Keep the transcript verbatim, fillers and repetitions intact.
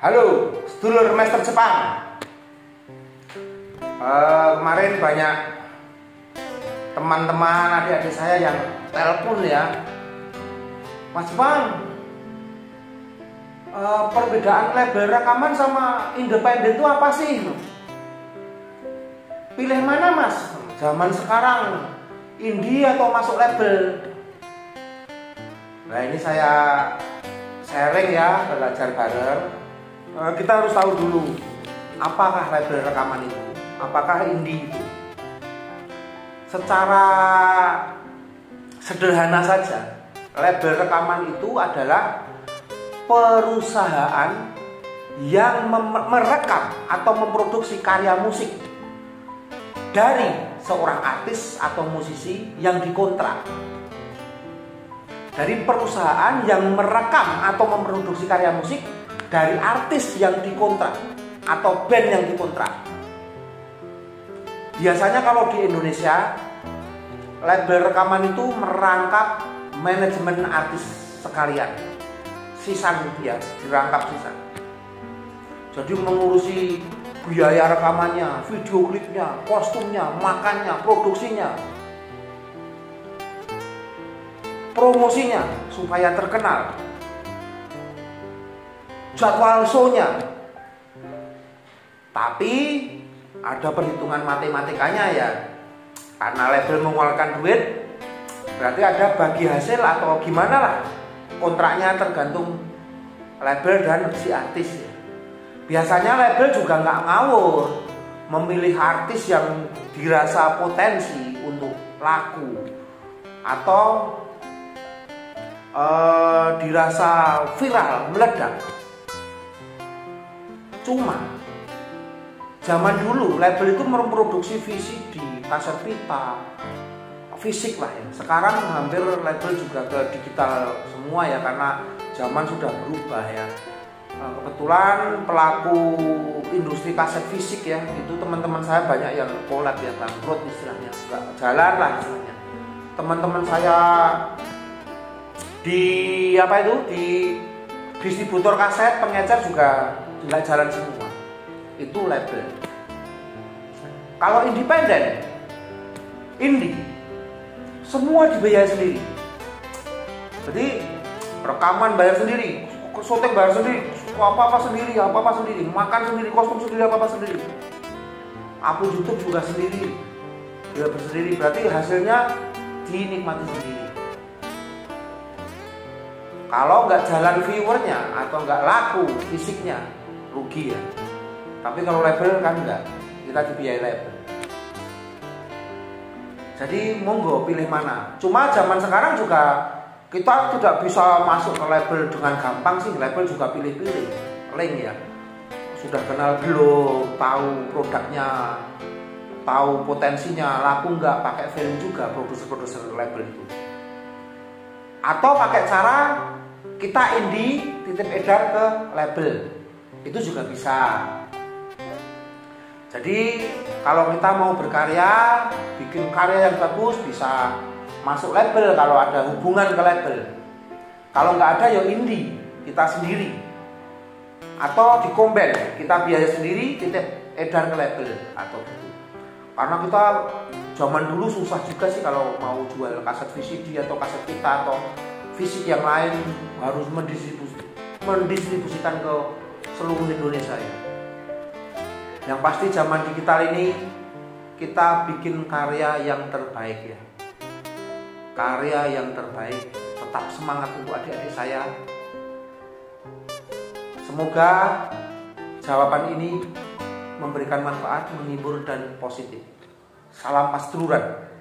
Halo, sedulur Master Jepang. Uh, kemarin banyak teman-teman adik-adik saya yang telepon ya, Mas Jepang, uh, perbedaan label rekaman sama independen itu apa sih? Pilih mana Mas? Zaman sekarang indie atau masuk label? Nah ini saya sharing ya, belajar bareng. Uh, kita harus tahu dulu apakah label rekaman itu, apakah indie itu. Secara sederhana saja, label rekaman itu adalah perusahaan yang merekam atau memproduksi karya musik dari seorang artis atau musisi yang dikontrak. Dari perusahaan yang merekam atau memproduksi karya musik dari artis yang dikontrak atau band yang dikontrak. Biasanya kalau di Indonesia, label rekaman itu merangkap manajemen artis sekalian, sisan ya, dirangkap sisan. Jadi mengurusi biaya rekamannya, video klipnya, kostumnya, makannya, produksinya, promosinya supaya terkenal, jadwal show-nya. Tapi ada perhitungan matematikanya ya, karena label mengeluarkan duit, berarti ada bagi hasil atau gimana lah. Kontraknya tergantung label dan si artis ya. Biasanya label juga nggak ngawur, memilih artis yang dirasa potensi untuk laku atau uh, dirasa viral, meledak. Cuma zaman dulu label itu memproduksi V C D, kaset pita, fisik lah ya. Sekarang hampir label juga ke digital semua ya, karena zaman sudah berubah ya. Kebetulan pelaku industri kaset fisik ya, itu teman-teman saya banyak yang kolab ya, bangkrut istilahnya, nggak jalan lah istilahnya. Teman-teman saya di apa itu di distributor kaset, pengecer juga nggak jalan semua. Itu label. Kalau independen, indie, semua dibayar sendiri. Jadi rekaman bayar sendiri, syuting bayar sendiri, apa-apa sendiri, apa-apa sendiri, makan sendiri, kostum sendiri, apa-apa sendiri. Upload YouTube juga sendiri. Dia sendiri, berarti hasilnya dinikmati sendiri. Kalau nggak jalan viewernya atau nggak laku fisiknya, rugi ya. Tapi kalau label kan enggak, kita dibiayai label. Jadi monggo pilih mana. Cuma zaman sekarang juga kita tidak bisa masuk ke label dengan gampang sih. Label juga pilih-pilih, link ya. Sudah kenal belum, tahu produknya, tahu potensinya, laku enggak, pakai film juga produser-produser label itu. Atau pakai cara kita indie titip edar ke label, itu juga bisa. Jadi kalau kita mau berkarya, bikin karya yang bagus, bisa masuk label kalau ada hubungan ke label. Kalau nggak ada ya indie, kita sendiri. Atau di komben, kita biaya sendiri, titip edar ke label atau gitu. Karena kita zaman dulu susah juga sih kalau mau jual kaset V C D atau kaset pita atau fisik yang lain, harus mendistribusi, mendistribusikan ke seluruh Indonesia ya. Yang pasti zaman digital ini kita bikin karya yang terbaik ya. Karya yang terbaik. Tetap semangat untuk adik-adik saya. Semoga jawaban ini memberikan manfaat, menghibur dan positif. Salam pas duluran.